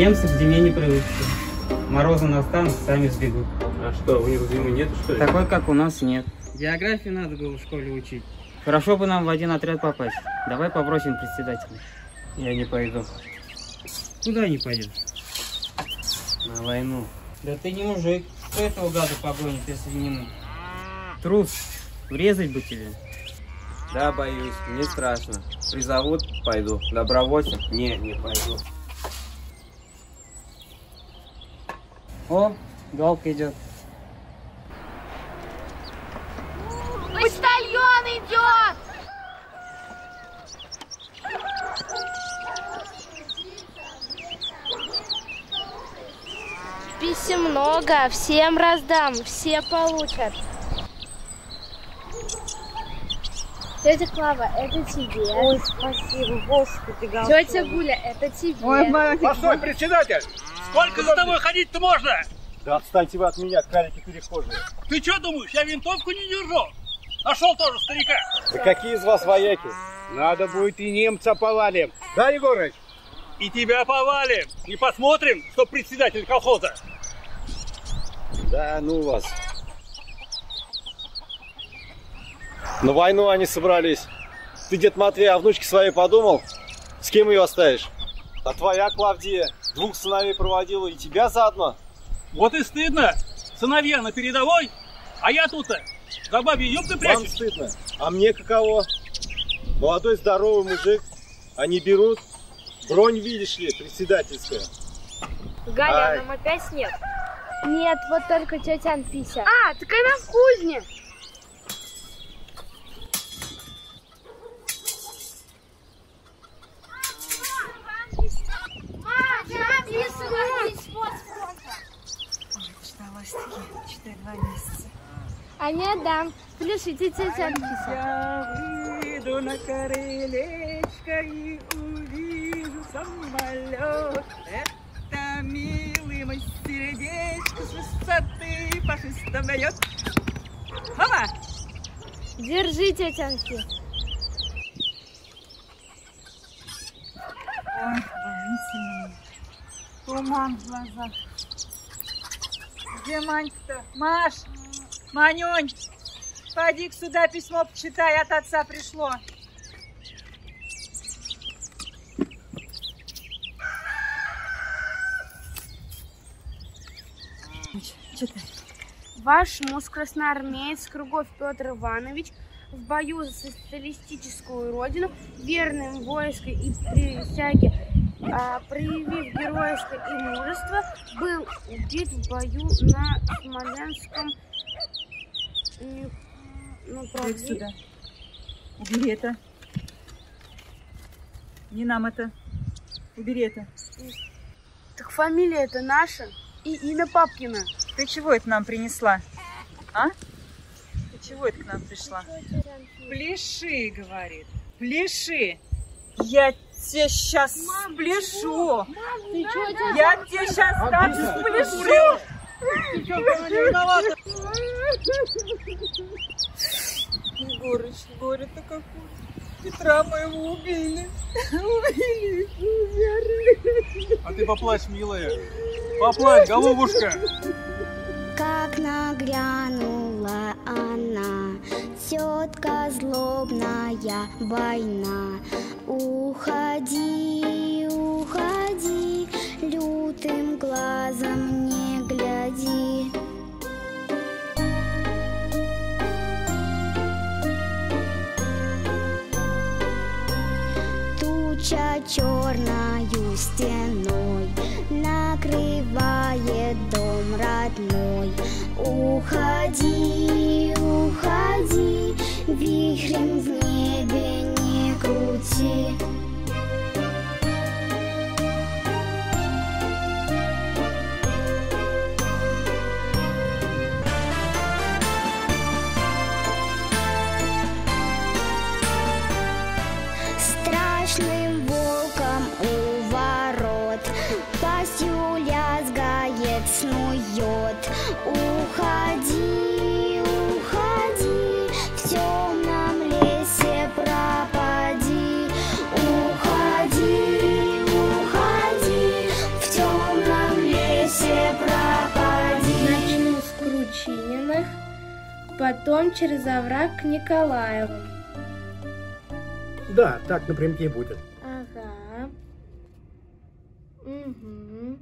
Немцы к зиме не привыкли. Морозы настанут, сами сбегут. А что, у них зимы нету, что ли? Такой, как у нас, нет. Географию надо было в школе учить. Хорошо бы нам в один отряд попасть. Давай попросим председателя. Я не пойду. Куда не пойдешь? На войну. Да ты не мужик. Кто этого гада погонит, если не мы? Трус. Врезать бы тебе. Да, боюсь, мне страшно. Призовут, пойду. Добровольцем? Не пойду. О, Галка идет. Почтальон идет! Писем много, всем раздам, все получат. Тетя Клава, это тебе. Ой, спасибо, господи, Галка. Тетя Гуля, это тебе. Ой, Постой, председатель! Сколько за тобой ходить-то можно? Да отстаньте вы от меня, кралики перехожие. Ты что думаешь, я винтовку не держу? Нашел тоже старика. Да какие из вас вояки? Надо будет и немца повалим. Да, Егорыч? И тебя повалим. И посмотрим, кто председатель колхоза. Да ну вас. На войну они собрались. Ты, дед Матвей, о внучке своей подумал? С кем ее оставишь? А твоя Клавдия 2 сыновей проводила и тебя заодно? Вот и стыдно. Сыновья на передовой, а я тут-то за бабьей юбкой Вам прячусь. стыдно. А мне каково? Молодой здоровый мужик. Они берут. Бронь, видишь ли, председательская. Галя, Ай. нам опять снег? Нет, вот только тетя Анфиса. А, так она в кузне. А не отдам. Пляшите, тетя Анфиса. Я выйду на крылечко и увижу самолет. Это, милый мой, сердечко с высоты фашиста дает. Мама! Держи, тетя Анфиса. Ой, волнительно. Туман в глазах. Где Манька-то? Маш! Манюнь! Поди-ка сюда, письмо почитай, от отца пришло. Читай. Ваш муж-красноармеец Кругов Петр Иванович в бою за социалистическую родину, верным войску и присяге, проявив геройство и мужество, был убит в бою на Смоленском Иди сюда. Убери это. Не нам это. Убери это. Так фамилия это наша и имя Папкина. Ты чего это нам принесла? А? Ты чего это к нам пришла? Пляши, говорит. Пляши. Я тебе сейчас спляшу. Ты чё, тетя? Я тебе сейчас так спляшу. Ты что, не виновата? Егорыч, горе-то какое. Петра моего убили. Убили, умерли. А ты поплачь, милая. Поплачь, голубушка. Как нагрянула она, тетка злобная война. Уходи, уходи, лютым глазом не гляди. Туча черною стеной накрывает дом родной. Уходи, уходи, вихрем в небе не крути. Страшным волком у ворот пастью лязгает, снует. Уходи, уходи, в темном лесе пропади. Уходи, уходи, в темном потом через овраг к Николаеву. Да, так напрямки и будет. Ага. Угу.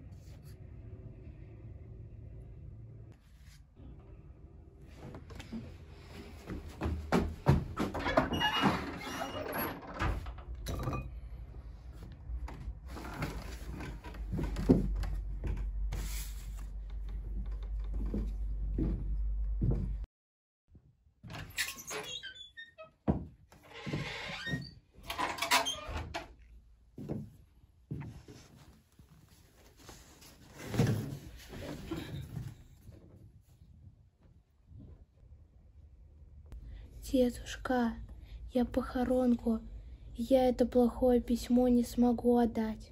Дедушка, я похоронку. Я это плохое письмо не смогу отдать.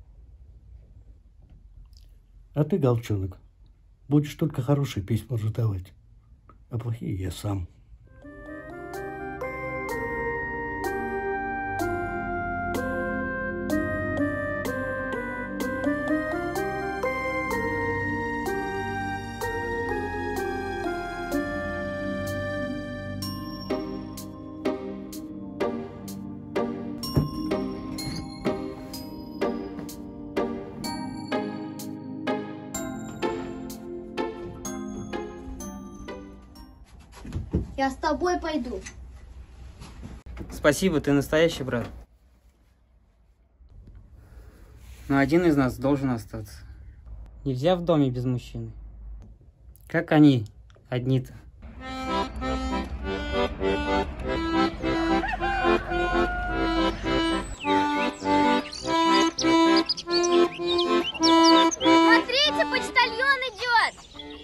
А ты, голчонок, будешь только хорошие письма раздавать, а плохие я сам. Я с тобой пойду. Спасибо, ты настоящий брат. Но один из нас должен остаться. Нельзя в доме без мужчины. Как они одни-то? Смотрите, почтальон идет!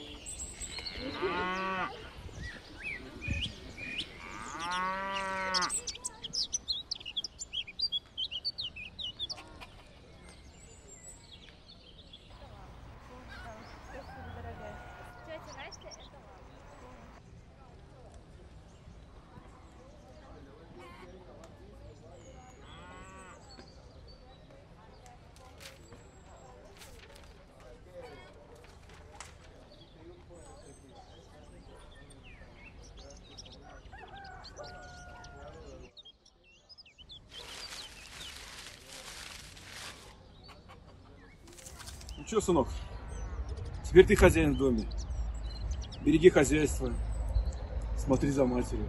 Ну что, сынок, теперь ты хозяин в доме. Береги хозяйство, смотри за матерью.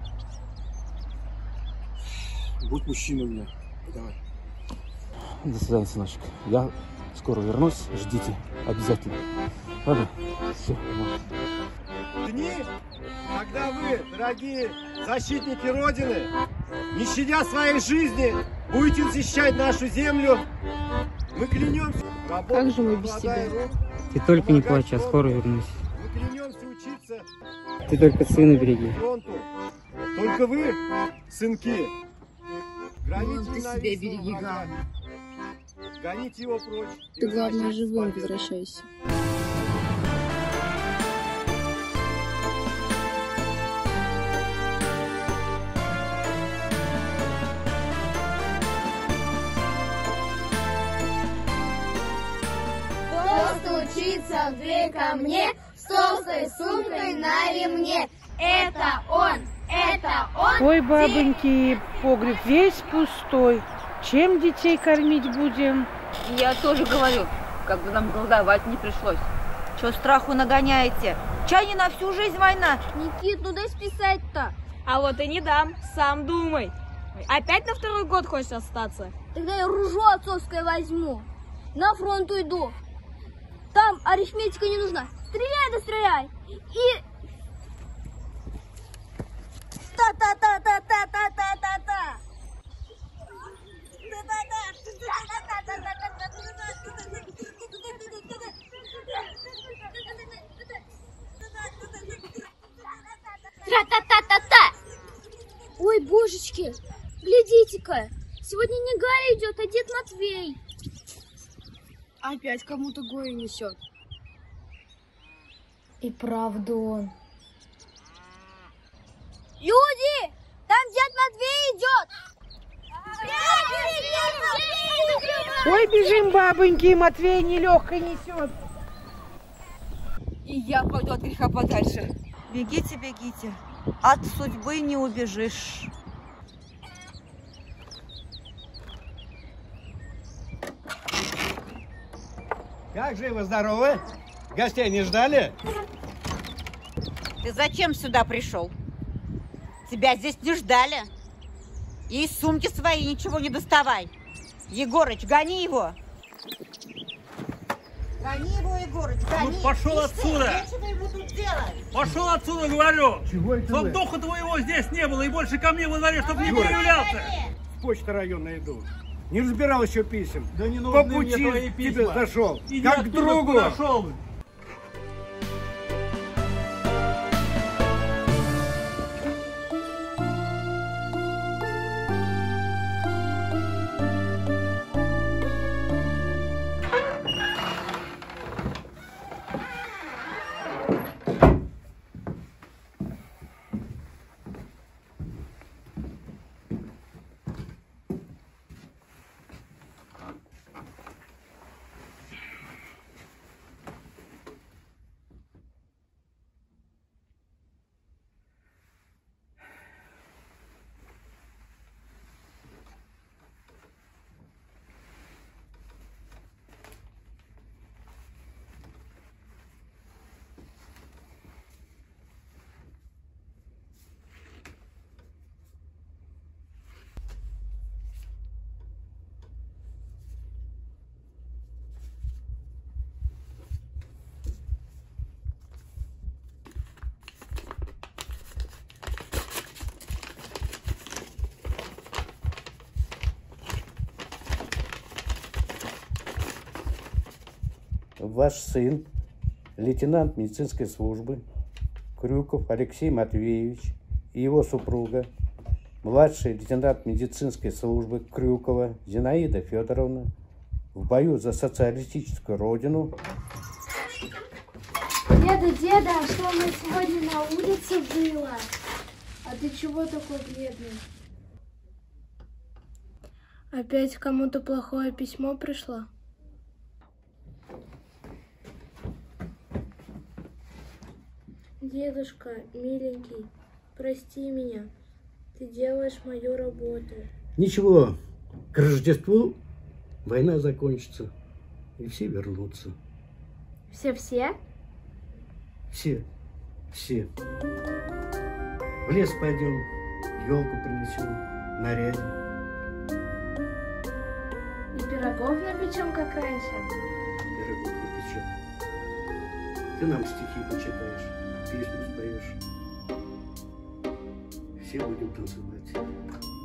Будь мужчиной у меня. Давай. До свидания, сыночек. Я скоро вернусь, ждите обязательно. Ладно? Все. Дни, когда вы, дорогие защитники Родины, не щадя своей жизни, будете защищать нашу землю, мы клянемся. Как же мы без тебя? Ты только не плачь, я скоро вернусь. Мы клянемся учиться Ты только сына береги. фронту. Только вы, сынки, граните Ты себя береги, врага. Гоните его прочь. Ты, главное, живым возвращайся. Стучится в дверь ко мне с толстой сумкой на ремне. Это он, это он. Ой, бабоньки, погреб весь пустой. Чем детей кормить будем? Я тоже говорю, как бы нам голодовать не пришлось. Чего страху нагоняете? Чай не на всю жизнь война. Никит, ну дай списать-то. А вот и не дам, сам думай. Опять на второй год хочешь остаться? Тогда я ружье отцовское возьму. На фронт уйду. Там арифметика не нужна. Стреляй да стреляй. И... Та-та-та-та-та-та-та-та-та. Тра-та-та-та-та. Ой, божечки, глядите-ка. Сегодня не Галя идет, а дед Матвей. Опять кому-то горе несет. И правда он. Люди, там дед Матвей идет. Ой, бежим, бабоньки, Матвей нелегко несет. И я пойду от греха подальше. Бегите, бегите. от судьбы не убежишь. Как живы, здоровы? Гостей не ждали? Ты зачем сюда пришел? Тебя здесь не ждали. И из сумки своей ничего не доставай. Егорыч, гони его. Гони его, Егорыч, гони. Ну, пошел И отсюда. Нечего ему тут делать. Пошел отсюда, говорю! Чего это Чтоб вы? духа твоего здесь не было, и больше ко мне во дворе, чтоб не появлялся! В почту районную иду. Не разбирал еще писем. Да не По нужны мне пути твои тебе письма. зашел. Иди Как к оттуда, другу. куда шел. Ваш сын, лейтенант медицинской службы Крюков Алексей Матвеевич и его супруга, младший лейтенант медицинской службы Крюкова Зинаида Федоровна, в бою за социалистическую родину. Деда, а что у нас сегодня на улице было? А ты чего такой бледный? Опять кому-то плохое письмо пришло? Дедушка, миленький, прости меня. Ты делаешь мою работу. Ничего, к Рождеству война закончится, и все вернутся. Все-все? Все. В лес пойдем, елку принесем, нарядим. И пирогов напечем, как раньше? Пирогов напечем. Ты нам стихи почитаешь, песню споешь. Все будем танцевать.